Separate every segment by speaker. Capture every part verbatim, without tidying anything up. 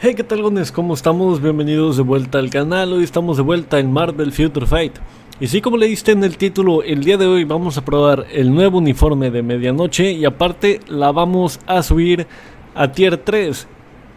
Speaker 1: Hey, ¿qué tal, gones? ¿Cómo estamos? Bienvenidos de vuelta al canal. Hoy estamos de vuelta en Marvel Future Fight. Y sí, como le diste en el título, el día de hoy vamos a probar el nuevo uniforme de Medianoche. Y aparte la vamos a subir a Tier tres.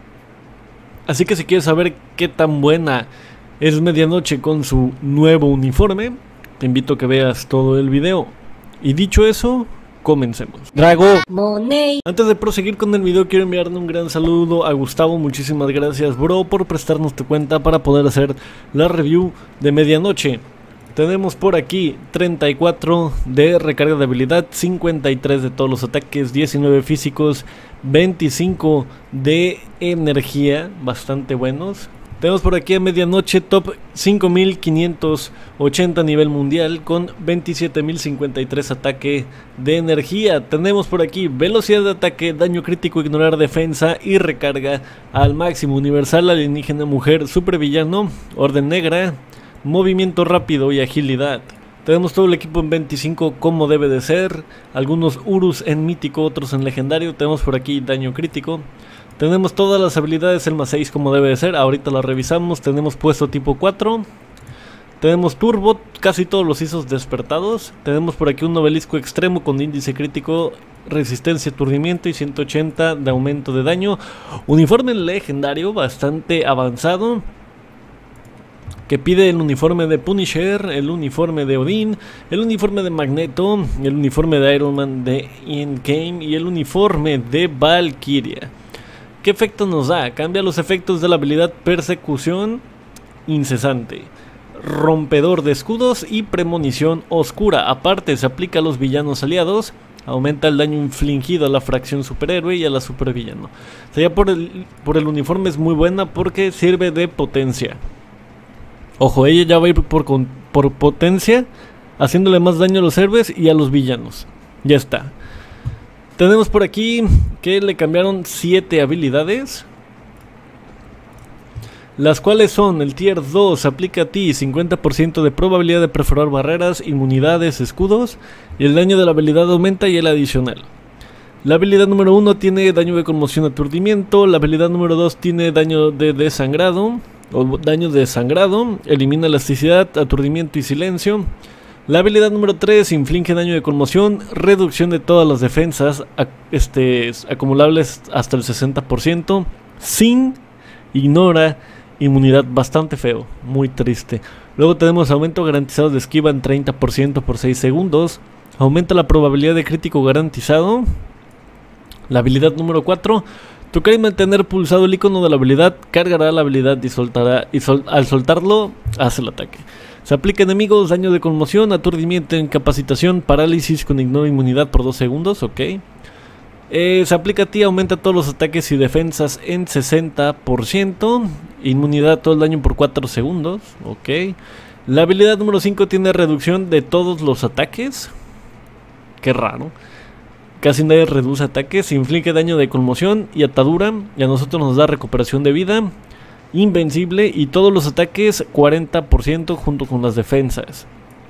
Speaker 1: Así que si quieres saber qué tan buena es Medianoche con su nuevo uniforme, te invito a que veas todo el video. Y dicho eso, comencemos. Drago Money. Antes de proseguir con el video, quiero enviarle un gran saludo a Gustavo. Muchísimas gracias, bro, por prestarnos tu cuenta para poder hacer la review de Medianoche. Tenemos por aquí treinta y cuatro de recarga de habilidad, cincuenta y tres de todos los ataques, diecinueve físicos, veinticinco de energía, bastante buenos. Tenemos por aquí a Medianoche top cinco mil quinientos ochenta a nivel mundial con veintisiete mil cincuenta y tres ataque de energía. Tenemos por aquí velocidad de ataque, daño crítico, ignorar defensa y recarga al máximo. Universal, alienígena, mujer, supervillano, orden negra, movimiento rápido y agilidad. Tenemos todo el equipo en veinticinco como debe de ser. Algunos Urus en mítico, otros en legendario. Tenemos por aquí daño crítico. Tenemos todas las habilidades el más seis como debe de ser, ahorita las revisamos. Tenemos puesto tipo cuatro. Tenemos turbo, casi todos los I S Os despertados. Tenemos por aquí un obelisco extremo con índice crítico, resistencia, aturdimiento y ciento ochenta de aumento de daño. Uniforme legendario bastante avanzado, que pide el uniforme de Punisher, el uniforme de Odín, el uniforme de Magneto, el uniforme de Iron Man de Endgame y el uniforme de Valkyria. ¿Qué efecto nos da? Cambia los efectos de la habilidad persecución incesante, rompedor de escudos y premonición oscura. Aparte se aplica a los villanos aliados, aumenta el daño infligido a la fracción superhéroe y a la supervillano. O sea, ya por el, por el uniforme es muy buena porque sirve de potencia. Ojo, ella ya va a ir por, por potencia, haciéndole más daño a los héroes y a los villanos. Ya está. Tenemos por aquí que le cambiaron siete habilidades, las cuales son: el tier dos aplica a ti cincuenta por ciento de probabilidad de perforar barreras, inmunidades, escudos, y el daño de la habilidad aumenta y el adicional. La habilidad número uno tiene daño de conmoción, aturdimiento. La habilidad número dos tiene daño de desangrado o daño de sangrado, elimina elasticidad, aturdimiento y silencio. La habilidad número tres inflige daño de conmoción, reducción de todas las defensas este, acumulables hasta el sesenta por ciento, sin, ignora, inmunidad, bastante feo, muy triste. Luego tenemos aumento garantizado de esquiva en treinta por ciento por seis segundos, aumenta la probabilidad de crítico garantizado. La habilidad número cuatro, tocar y mantener pulsado el icono de la habilidad, cargará la habilidad y soltará, y sol, al soltarlo hace el ataque. Se aplica a enemigos, daño de conmoción, aturdimiento, incapacitación, parálisis con ignora inmunidad por dos segundos, ok. Eh, se aplica a ti, aumenta todos los ataques y defensas en sesenta por ciento, inmunidad todo el daño por cuatro segundos, ok. La habilidad número cinco tiene reducción de todos los ataques, qué raro. Casi nadie reduce ataques, inflige daño de conmoción y atadura, y a nosotros nos da recuperación de vida, invencible y todos los ataques cuarenta por ciento junto con las defensas.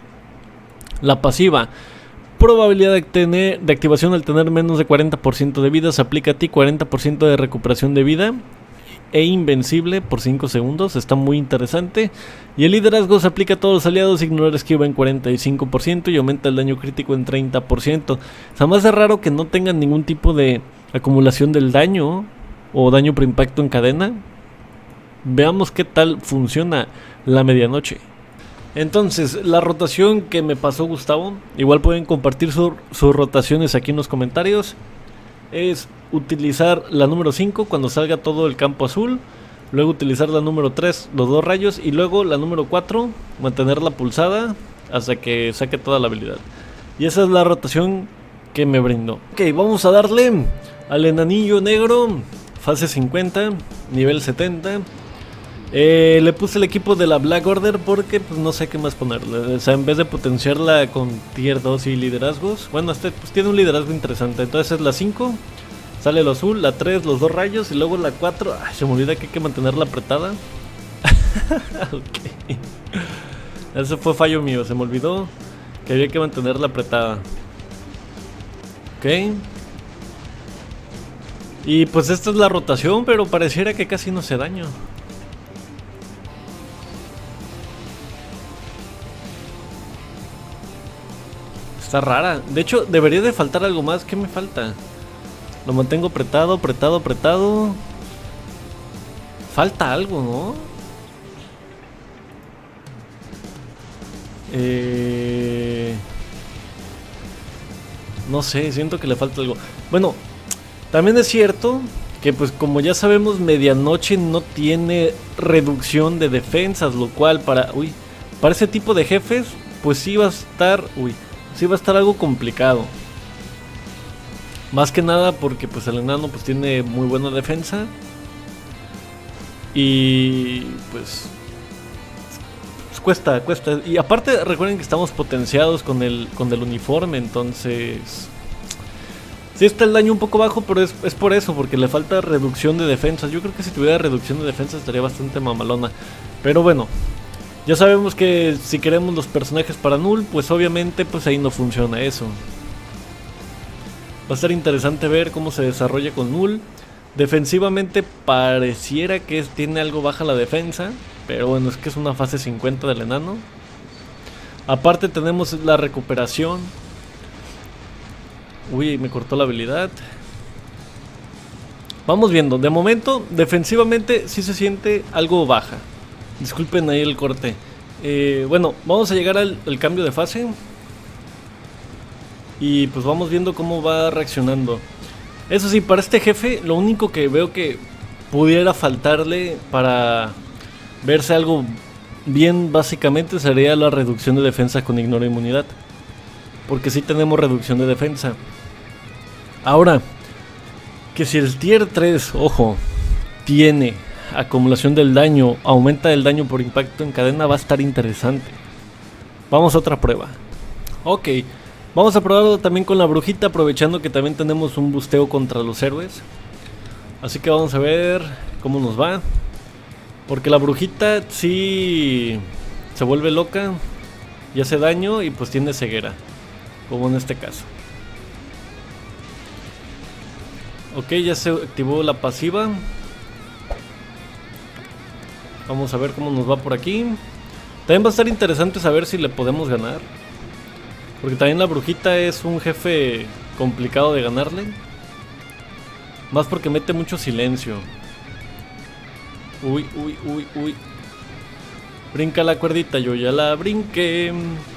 Speaker 1: La pasiva, probabilidad de, tener, de activación al tener menos de cuarenta por ciento de vida, se aplica a ti cuarenta por ciento de recuperación de vida e invencible por cinco segundos, está muy interesante. Y el liderazgo se aplica a todos los aliados, ignorar esquiva en cuarenta y cinco por ciento y aumenta el daño crítico en treinta por ciento. O sea, más de raro que no tengan ningún tipo de acumulación del daño o daño por impacto en cadena. Veamos qué tal funciona la Medianoche. Entonces, la rotación que me pasó Gustavo, igual pueden compartir su, sus rotaciones aquí en los comentarios, es utilizar la número cinco cuando salga todo el campo azul, luego utilizar la número tres, los dos rayos, y luego la número cuatro, mantenerla pulsada hasta que saque toda la habilidad. Y esa es la rotación que me brindó. Ok, vamos a darle al enanillo negro, fase cincuenta, nivel setenta. Eh, le puse el equipo de la Black Order porque pues no sé qué más ponerle. O sea, en vez de potenciarla con tier dos y liderazgos, bueno, este pues tiene un liderazgo interesante. Entonces es la cinco, sale lo azul, la tres, los dos rayos, y luego la cuatro. Ay, se me olvida que hay que mantenerla apretada. Ok, ese fue fallo mío, se me olvidó que había que mantenerla apretada. Ok. Y pues esta es la rotación, pero pareciera que casi no hace daño. Está rara. De hecho, debería de faltar algo más. ¿Qué me falta? Lo mantengo apretado, apretado, apretado. Falta algo, ¿no? Eh... No sé, siento que le falta algo. Bueno, también es cierto que pues como ya sabemos, Medianoche no tiene reducción de defensas, lo cual para... Uy, para ese tipo de jefes, pues sí va a estar... Uy, sí va a estar algo complicado. Más que nada porque pues el enano pues tiene muy buena defensa. Y pues... pues cuesta, cuesta. Y aparte recuerden que estamos potenciados con el, con el uniforme, entonces... Sí está el daño un poco bajo, pero es, es por eso, porque le falta reducción de defensas. Yo creo que si tuviera reducción de defensas estaría bastante mamalona. Pero bueno, ya sabemos que si queremos los personajes para Null, pues obviamente pues ahí no funciona eso. Va a estar interesante ver cómo se desarrolla con Null. Defensivamente pareciera que es, tiene algo baja la defensa, pero bueno, es que es una fase cincuenta del enano. Aparte tenemos la recuperación. Uy, me cortó la habilidad. Vamos viendo, de momento defensivamente sí se siente algo baja. Disculpen ahí el corte. eh, Bueno, vamos a llegar al, al cambio de fase. Y pues vamos viendo cómo va reaccionando. Eso sí, para este jefe lo único que veo que pudiera faltarle para verse algo bien básicamente sería la reducción de defensa con ignora inmunidad. Porque sí tenemos reducción de defensa. Ahora, que si el tier tres, ojo, tiene acumulación del daño, aumenta el daño por impacto en cadena, va a estar interesante. Vamos a otra prueba. Ok, vamos a probarlo también con la brujita, aprovechando que también tenemos un busteo contra los héroes. Así que vamos a ver cómo nos va. Porque la brujita sí se vuelve loca y hace daño y pues tiene ceguera, como en este caso. Ok, ya se activó la pasiva. Vamos a ver cómo nos va por aquí. También va a estar interesante saber si le podemos ganar, porque también la brujita es un jefe complicado de ganarle. Más porque mete mucho silencio. Uy, uy, uy, uy. Brinca la cuerdita, yo ya la brinqué.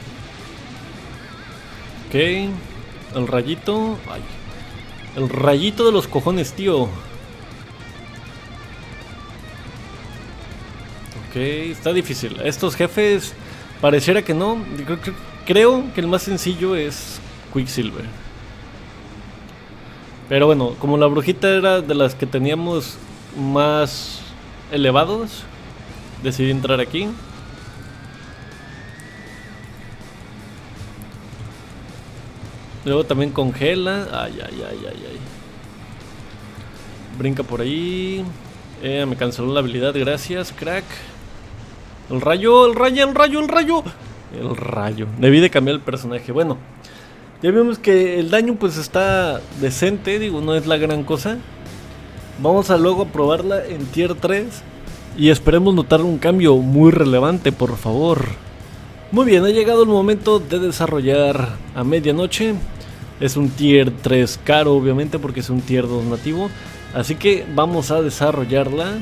Speaker 1: Ok, el rayito. Ay. El rayito de los cojones, tío. Ok, está difícil. Estos jefes pareciera que no. Creo, creo que el más sencillo es Quicksilver. Pero bueno, como la brujita era de las que teníamos más elevados, decidí entrar aquí. Luego también congela. Ay, ay, ay, ay, ay. Brinca por ahí. Eh, me canceló la habilidad, gracias, crack. El rayo, el rayo, el rayo, el rayo. El rayo. Debí de cambiar el personaje. Bueno, ya vemos que el daño pues está decente. Digo, no es la gran cosa. Vamos a luego probarla en tier tres. Y esperemos notar un cambio muy relevante, por favor. Muy bien, ha llegado el momento de desarrollar a Medianoche. Es un tier tres caro, obviamente, porque es un tier dos nativo. Así que vamos a desarrollarla.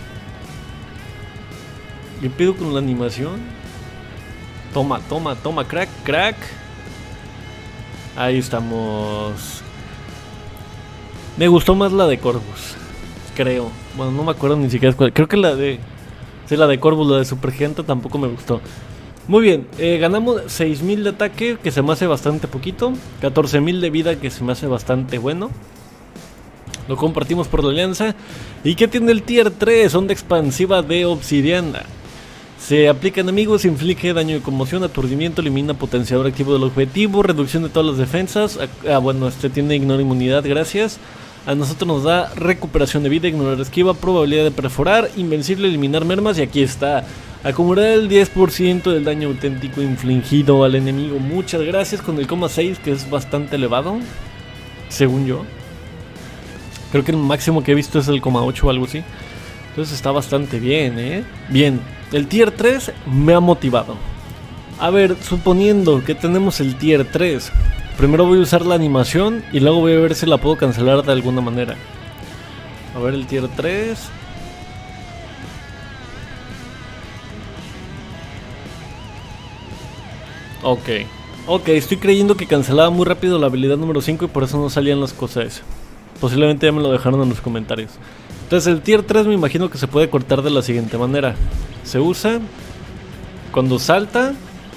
Speaker 1: ¿Qué pido con la animación? Toma, toma, toma, crack, crack. Ahí estamos. Me gustó más la de Corvus, creo. Bueno, no me acuerdo ni siquiera cuál. Creo que la de... Sí, la de Corvus, la de Supergigante tampoco me gustó. Muy bien, eh, ganamos seis mil de ataque, que se me hace bastante poquito. catorce mil de vida, que se me hace bastante bueno. Lo compartimos por la alianza. ¿Y qué tiene el tier tres? Onda expansiva de obsidiana. Se aplica a enemigos, inflige daño de conmoción, aturdimiento, elimina potenciador activo del objetivo, reducción de todas las defensas. Ah, bueno, este tiene ignora inmunidad, gracias. A nosotros nos da recuperación de vida, ignorar esquiva, probabilidad de perforar, invencible, eliminar mermas. Y aquí está, acumular el diez por ciento del daño auténtico infligido al enemigo. Muchas gracias, con el coma seis, que es bastante elevado, según yo. Creo que el máximo que he visto es el coma ocho o algo así. Entonces está bastante bien, ¿eh? Bien, el tier tres me ha motivado. A ver, suponiendo que tenemos el tier tres, primero voy a usar la animación y luego voy a ver si la puedo cancelar de alguna manera. A ver el tier tres. Ok, ok, estoy creyendo que cancelaba muy rápido la habilidad número cinco y por eso no salían las cosas. Posiblemente ya me lo dejaron en los comentarios. Entonces el tier tres me imagino que se puede cortar de la siguiente manera. Se usa cuando salta.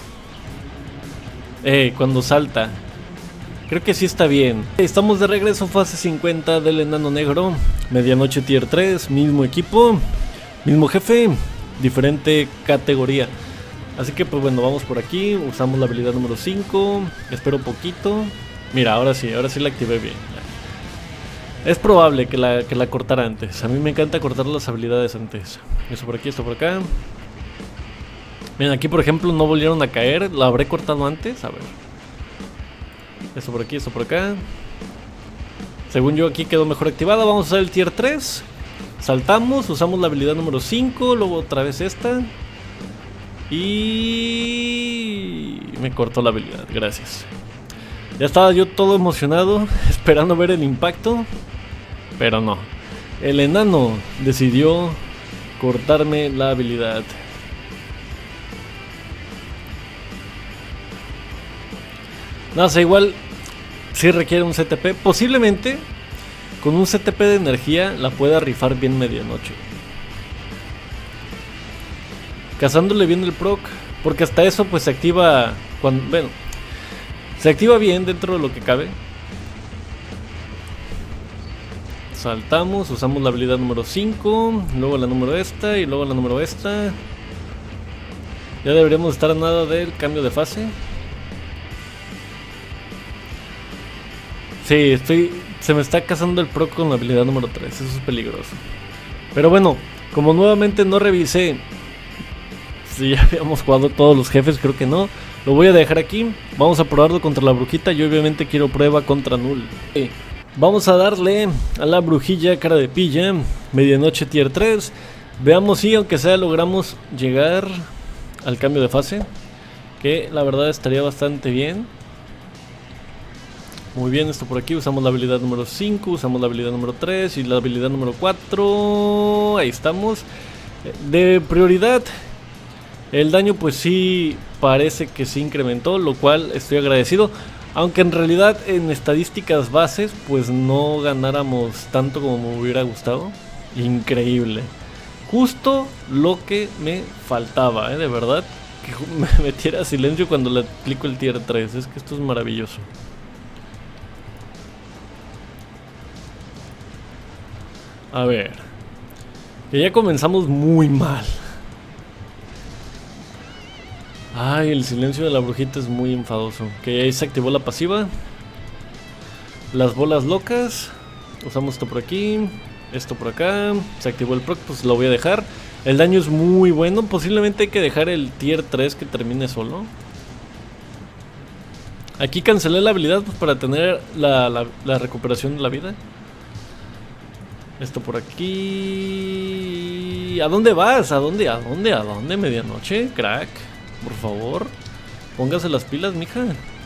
Speaker 1: Eh, cuando salta. Creo que sí está bien. Estamos de regreso, fase cincuenta del enano negro. Medianoche tier tres, mismo equipo, mismo jefe, diferente categoría. Así que pues bueno, vamos por aquí, usamos la habilidad número cinco, espero poquito. Mira, ahora sí, ahora sí la activé bien. Es probable que la, que la cortara antes. A mí me encanta cortar las habilidades antes. Esto por aquí, esto por acá. Miren, aquí por ejemplo no volvieron a caer. ¿La habré cortado antes? A ver. Esto por aquí, esto por acá. Según yo aquí quedó mejor activada. Vamos a usar el tier tres. Saltamos, usamos la habilidad número cinco. Luego otra vez esta. Y... me cortó la habilidad, gracias. Ya estaba yo todo emocionado, esperando ver el impacto. Pero no. El enano decidió cortarme la habilidad. No sé, igual sí requiere un C T P. Posiblemente con un C T P de energía la pueda rifar bien medianoche. Cazándole bien el proc. Porque hasta eso pues se activa cuando... bueno, se activa bien dentro de lo que cabe. Saltamos, usamos la habilidad número cinco. Luego la número esta y luego la número esta. Ya deberíamos estar a nada del cambio de fase. Sí, estoy... se me está cazando el proc con la habilidad número tres. Eso es peligroso. Pero bueno, como nuevamente no revisé si ya habíamos jugado todos los jefes, creo que no. Lo voy a dejar aquí. Vamos a probarlo contra la brujita. Yo obviamente quiero prueba contra Null. Okay. Vamos a darle a la brujilla cara de pilla. Medianoche tier tres. Veamos si aunque sea logramos llegar al cambio de fase, que la verdad estaría bastante bien. Muy bien, esto por aquí. Usamos la habilidad número cinco. Usamos la habilidad número tres y la habilidad número cuatro. Ahí estamos. De prioridad, el daño pues sí parece que se incrementó, lo cual estoy agradecido. Aunque en realidad en estadísticas bases pues no ganáramos tanto como me hubiera gustado. Increíble. Justo lo que me faltaba, ¿eh? De verdad. Que me metiera silencio cuando le aplico el tier tres. Es que esto es maravilloso. A ver. Que ya comenzamos muy mal. Ay, el silencio de la brujita es muy enfadoso. Que ahí se activó la pasiva. Las bolas locas. Usamos esto por aquí. Esto por acá. Se activó el proc, pues lo voy a dejar. El daño es muy bueno. Posiblemente hay que dejar el tier tres que termine solo. Aquí cancelé la habilidad pues, para tener la, la, la recuperación de la vida. Esto por aquí. ¿A dónde vas? ¿A dónde? ¿A dónde? ¿A dónde? Medianoche, crack. Por favor, póngase las pilas, mija.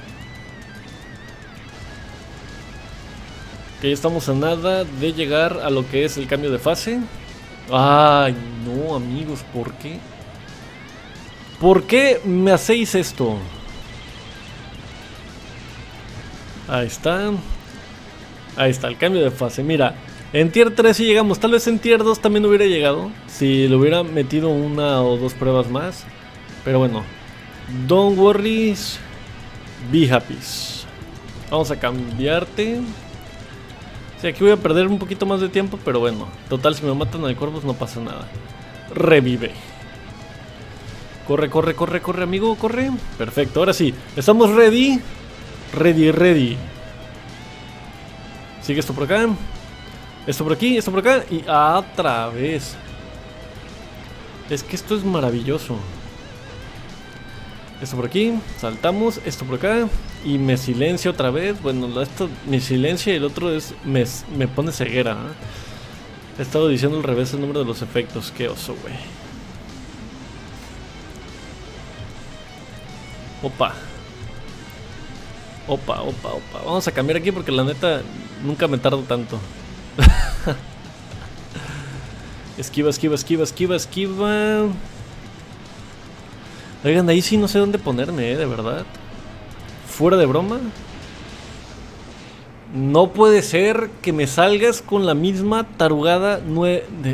Speaker 1: Que ya estamos a nada de llegar a lo que es el cambio de fase. Ay, no, amigos, ¿por qué? ¿Por qué me hacéis esto? Ahí está. Ahí está, el cambio de fase. Mira, en tier tres sí llegamos. Tal vez en tier dos también hubiera llegado si le hubiera metido una o dos pruebas más. Pero bueno, don't worry, be happy. Vamos a cambiarte. Sí, aquí voy a perder un poquito más de tiempo, pero bueno, total, si me matan al cuervo no pasa nada. Revive. Corre, corre, corre, corre, amigo, corre. Perfecto, ahora sí, estamos ready. Ready, ready. Sigue esto por acá. Esto por aquí, esto por acá. Y otra vez. Es que esto es maravilloso. Esto por aquí, saltamos, esto por acá. y me silencia otra vez. Bueno, esto me silencia y el otro es me, me pone ceguera, ¿eh? He estado diciendo al revés el número de los efectos. Qué oso, güey. Opa. Opa, opa, opa. Vamos a cambiar aquí porque la neta nunca me tardo tanto. Esquiva, esquiva, esquiva, esquiva, esquiva. Oigan, ahí sí no sé dónde ponerme, eh, de verdad. Fuera de broma. No puede ser que me salgas con la misma tarugada nueve de...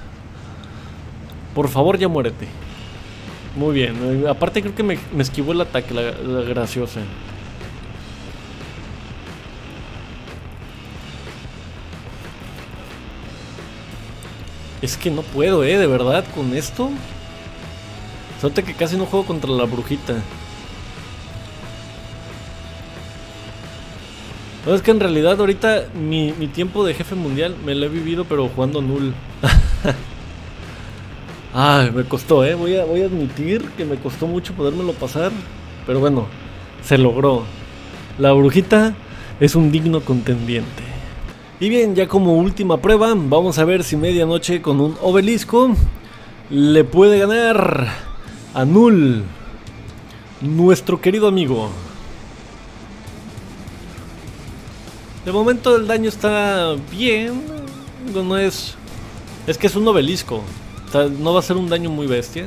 Speaker 1: Por favor, ya muérete. Muy bien. Aparte creo que me, me esquivó el ataque, la, la graciosa. Es que no puedo, eh, de verdad, con esto. Suerte que casi no juego contra la brujita. No, es que en realidad ahorita mi, mi tiempo de jefe mundial me lo he vivido pero jugando null. Ay, me costó, eh. Voy a, voy a admitir que me costó mucho podérmelo pasar. Pero bueno, se logró. La brujita es un digno contendiente. Y bien, ya como última prueba, vamos a ver si medianoche con un obelisco le puede ganar a Null, nuestro querido amigo. De momento el daño está bien. No es... Es que es un obelisco. O sea, no va a ser un daño muy bestia.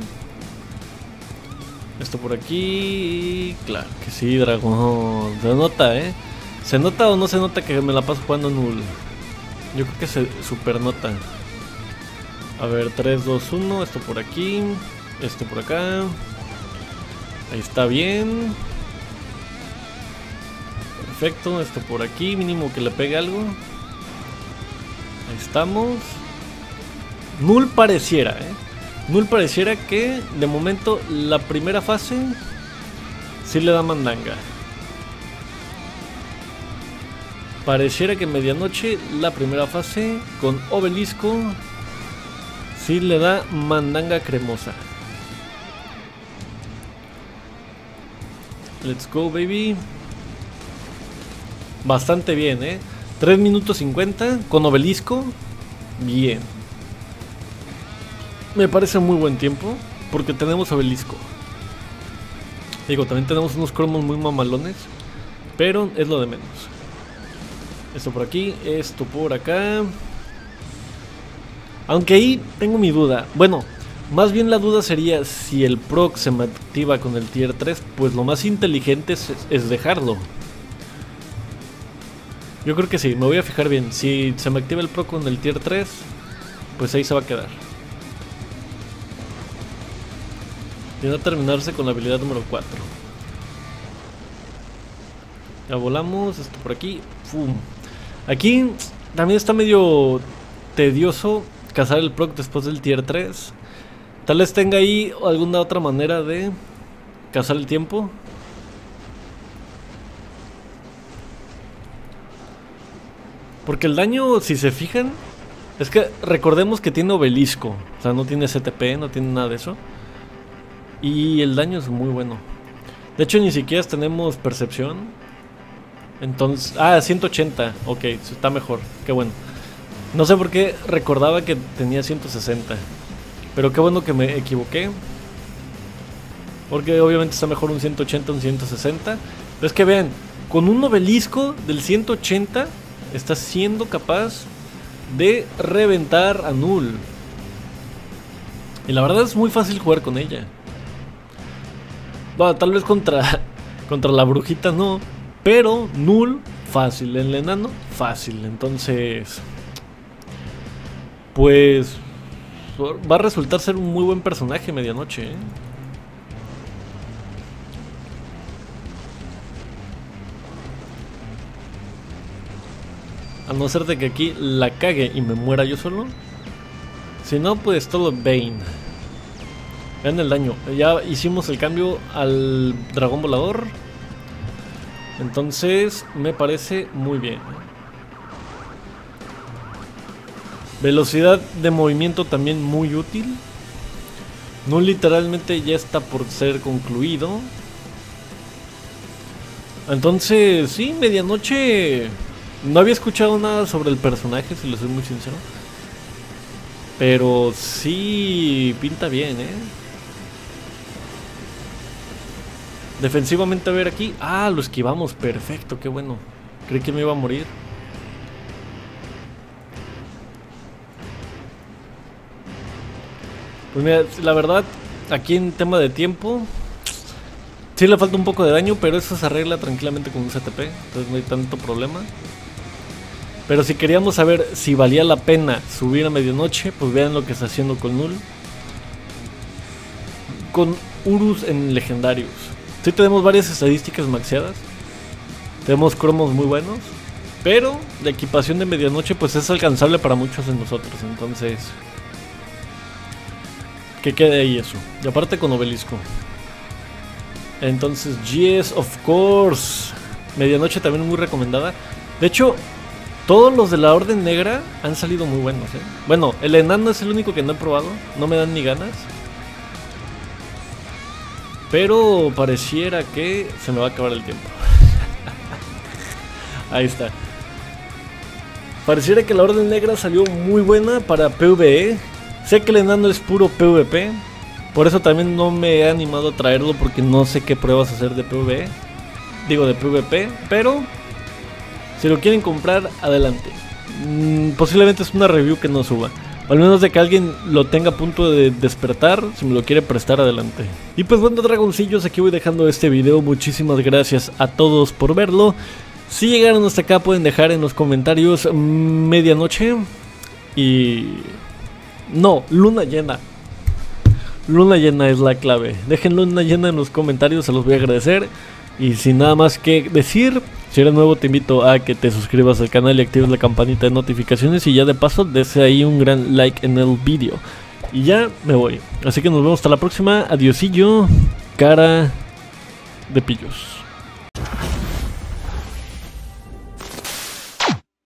Speaker 1: Esto por aquí... Claro que sí, dragón. Se nota, ¿eh? ¿Se nota o no se nota que me la paso jugando Null? Yo creo que se super nota. A ver, tres, dos, uno. Esto por aquí. Esto por acá. Ahí está bien. Perfecto, esto por aquí, mínimo que le pegue algo. Ahí estamos. Null pareciera, eh. Null pareciera que de momento la primera fase sí le da mandanga. Pareciera que medianoche la primera fase con obelisco sí le da mandanga cremosa. Let's go, baby. Bastante bien, eh. tres minutos cincuenta con obelisco. Bien. Me parece muy buen tiempo porque tenemos obelisco. Digo, también tenemos unos cromos muy mamalones, pero es lo de menos. Esto por aquí, esto por acá. Aunque ahí tengo mi duda. Bueno, más bien la duda sería si el proc se me activa con el tier tres. Pues lo más inteligente es, es dejarlo. Yo creo que sí, me voy a fijar bien. Si se me activa el proc con el tier tres, pues ahí se va a quedar. Y va a terminarse con la habilidad número cuatro. Ya volamos, esto por aquí. ¡Fum! Aquí también está medio tedioso cazar el proc después del tier tres. Tal vez tenga ahí alguna otra manera de cazar el tiempo. Porque el daño, si se fijan, es que recordemos que tiene obelisco. O sea, no tiene C T P, no tiene nada de eso. Y el daño es muy bueno. De hecho, ni siquiera tenemos percepción. Entonces, ah, ciento ochenta. Ok, está mejor, qué bueno. No sé por qué recordaba que tenía ciento sesenta. Pero qué bueno que me equivoqué. Porque obviamente está mejor un ciento ochenta, un ciento sesenta. Pero es que vean, con un obelisco del ciento ochenta está siendo capaz de reventar a Null. Y la verdad es muy fácil jugar con ella. Bueno, tal vez contra, contra la brujita no. Pero Null, fácil. El enano, fácil. Entonces, pues va a resultar ser un muy buen personaje medianoche, ¿eh? A no ser de que aquí la cague y me muera yo solo. Si no, pues todo Bane. Vean el daño. Ya hicimos el cambio al dragón volador. Entonces me parece muy bien. Velocidad de movimiento también muy útil. No, literalmente ya está por ser concluido. Entonces, sí, medianoche. No había escuchado nada sobre el personaje, si lo soy muy sincero. Pero sí, pinta bien, eh. Defensivamente, a ver aquí. Ah, lo esquivamos, perfecto, qué bueno. Creí que me iba a morir. Pues mira, la verdad, aquí en tema de tiempo, sí le falta un poco de daño, pero eso se arregla tranquilamente con un C T P, entonces no hay tanto problema. Pero si queríamos saber si valía la pena subir a medianoche, pues vean lo que está haciendo con Null. Con Urus en legendarios. Sí tenemos varias estadísticas maxeadas. Tenemos cromos muy buenos. Pero la equipación de medianoche pues es alcanzable para muchos de nosotros, entonces... que quede ahí eso. Y aparte con obelisco. Entonces, yes, of course. Medianoche también muy recomendada. De hecho, todos los de la Orden Negra han salido muy buenos, ¿eh? Bueno, el enano es el único que no he probado. No me dan ni ganas. Pero pareciera que se me va a acabar el tiempo. Ahí está. Pareciera que la Orden Negra salió muy buena para PvE. Sé que el enano es puro PvP. Por eso también no me he animado a traerlo, porque no sé qué pruebas hacer de PvE. Digo de PvP, pero si lo quieren comprar, adelante. mm, Posiblemente es una review que no suba, o al menos de que alguien lo tenga a punto de despertar. Si me lo quiere prestar, adelante. Y pues bueno, dragoncillos, aquí voy dejando este video. Muchísimas gracias a todos por verlo. Si llegaron hasta acá, pueden dejar en los comentarios medianoche y... no, luna llena. Luna llena es la clave. Dejen luna llena en los comentarios, se los voy a agradecer. Y sin nada más que decir, si eres nuevo te invito a que te suscribas al canal y actives la campanita de notificaciones. Y ya de paso, des ahí un gran like en el vídeo. Y ya me voy. Así que nos vemos hasta la próxima. Adiosillo, cara de pillos.